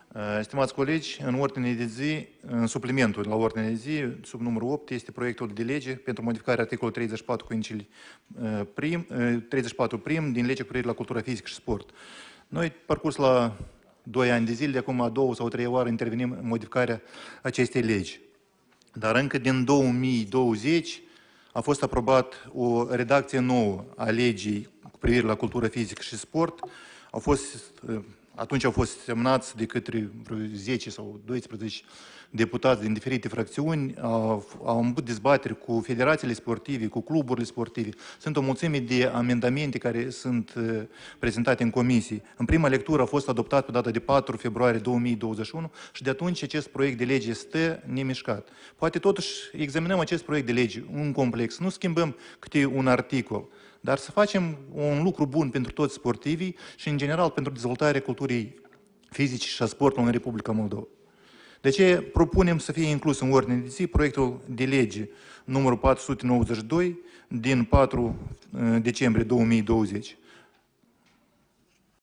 Stimați colegi, în ordine de zi, în suplimentul la ordine de zi, sub numărul 8, este proiectul de lege pentru modificarea articolului 34 cu incil prim, 34 prim din legea cu privire la cultura fizică și sport. Noi, parcurs la 2 ani de zile, de acum a 2 sau 3 ori intervenim în modificarea acestei legi. Dar încă din 2020 a fost aprobat o redacție nouă a legii cu privire la cultură fizică și sport. Atunci au fost semnați de către vreo 10 sau 12 deputați din diferite fracțiuni, au avut dezbateri cu federațiile sportive, cu cluburile sportive. Sunt o mulțime de amendamente care sunt prezentate în comisii. În prima lectură a fost adoptat pe data de 4 februarie 2021 și de atunci acest proiect de lege stă nemișcat. Poate totuși examinăm acest proiect de lege, un complex, nu schimbăm câte un articol, dar să facem un lucru bun pentru toți sportivii și, în general, pentru dezvoltarea culturii fizice și a sportului în Republica Moldova. De aceea propunem să fie inclus în ordine de zi proiectul de lege numărul 492 din 4 decembrie 2020.